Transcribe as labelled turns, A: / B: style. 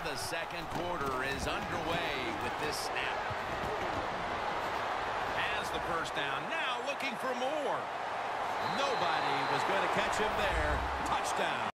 A: the second quarter is underway with this snap. Has the first down. Now looking for more. Nobody was going to catch him there. Touchdown.